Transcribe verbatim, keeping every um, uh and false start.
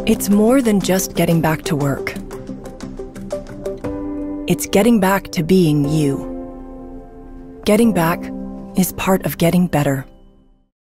It's more than just getting back to work. It's getting back to being you. Getting back is part of getting better.